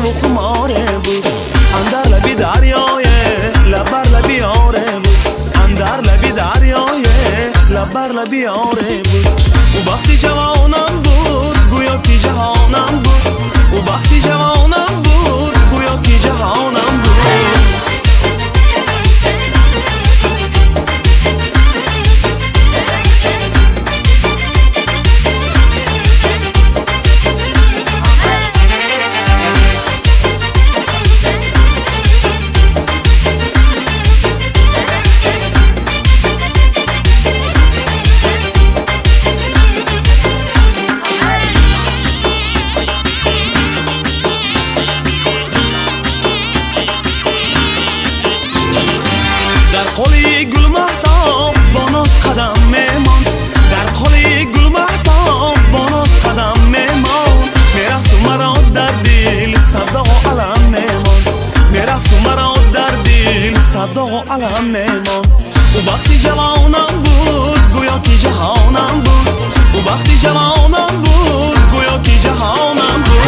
و خماره بود. اندر لبی دریای لب بر لبی آره بود. اندر لبی دریای لب بر لبی آره بود. او وقتی جوانم بود گویا کی جهانم بود. او وقتی جوانم بود گویا کی جهانم بود. قلی گل مهتاب با ناز قدم میمان. در قلی گل مهتاب با ناز قدم میمان. میرفت و مرا در دل صدا و علم میمان. میرفت و مرا در دل صدا و علم میمان. او وقتی جوانم بود گویا کی جهانم بود. او وقتی جوانم بود گویا کی جهانم بود.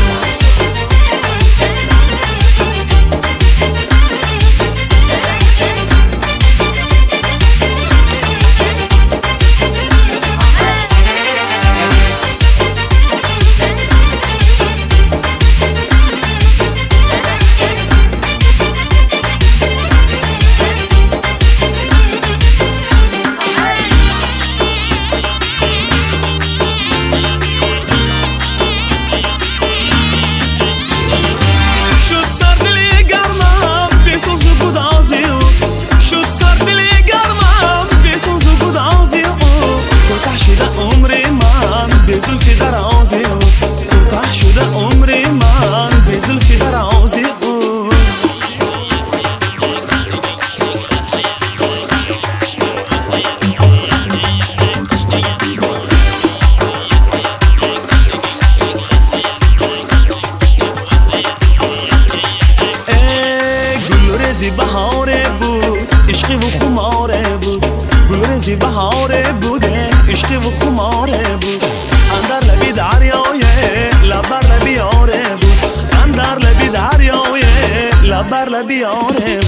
زلفی درازی کوتاه شده عمر من به زلفی درازی گلریزی بهاره بود عشقی و خماره بود. گلریزی بهاره بود عشقی و خماره بود. اندر لبی دریای لب بر لبی آره بود. اندر لبی دریای لب بر لبی آره